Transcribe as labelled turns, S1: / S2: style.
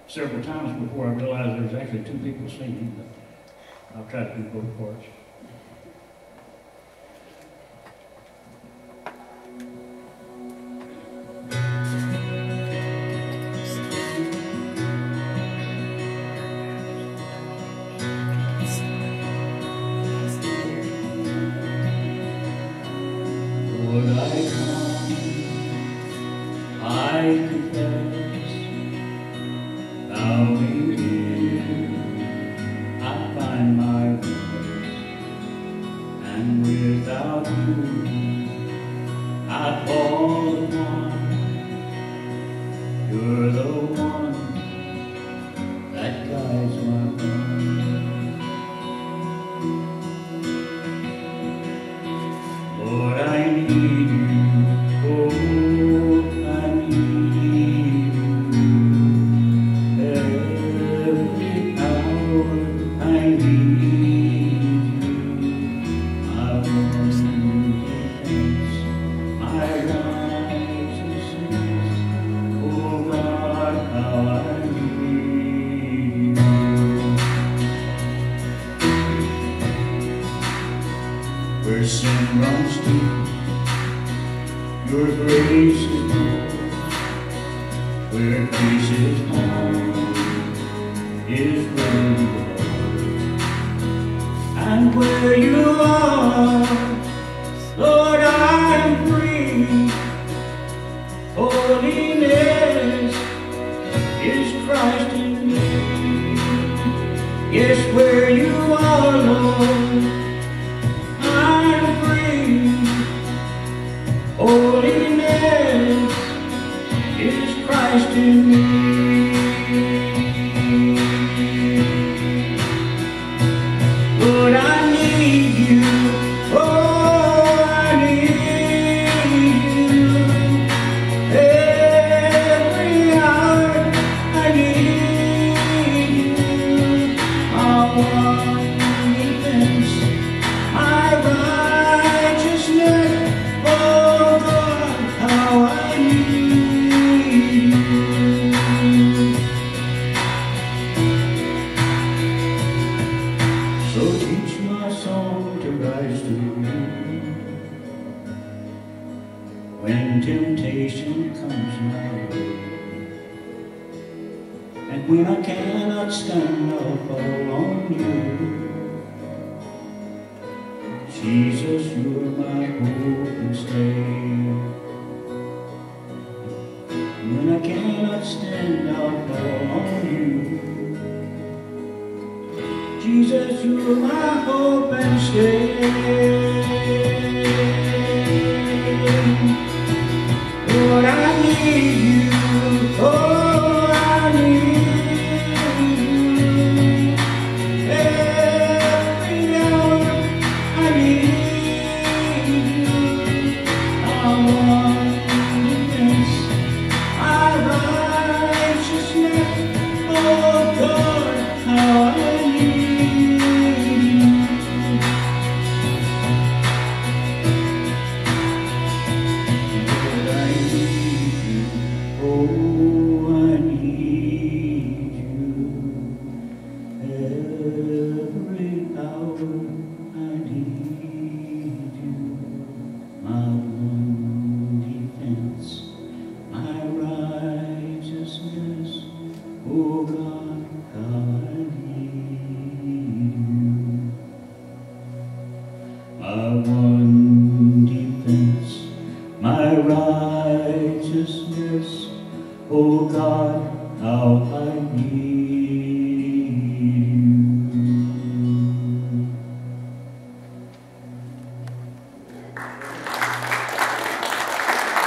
S1: several times before I realized there was actually two people singing, but I'll try to do both parts. Lord, I come, I confess, bowing here, I find my voice, and without you, I fall upon. You're the one that guides my path. Lord, I need you, oh, I need you. Every hour I need you. My one defense, my righteousness, oh God, how I need you. Where sin runs deep, your grace is more. Where peace is home, is where you are. And where you are, Lord, I am free. Holiness is Christ in me. Yes, where you are, Lord, I'm free. Holiness is Christ in me. Lord, I need you. Oh, I need you. Every hour I need you. My one defense, my righteousness, oh God, how I need you. So teach my song to rise to you when temptation comes my way, and when I cannot stand, I'll fall on you. Jesus, you're my hope and stay. When I cannot stand, I'll fall on you. Jesus, you're my hope and stay. Lord, I need you. Oh, I need you. Every hour I need you. I want defense, my righteousness. Oh God, how I need you. Lord, I need you. Oh, I need you. Every hour I need you. My one defense, my righteousness, oh God, how I need you. My one defense, my righteousness, oh God, how I need you.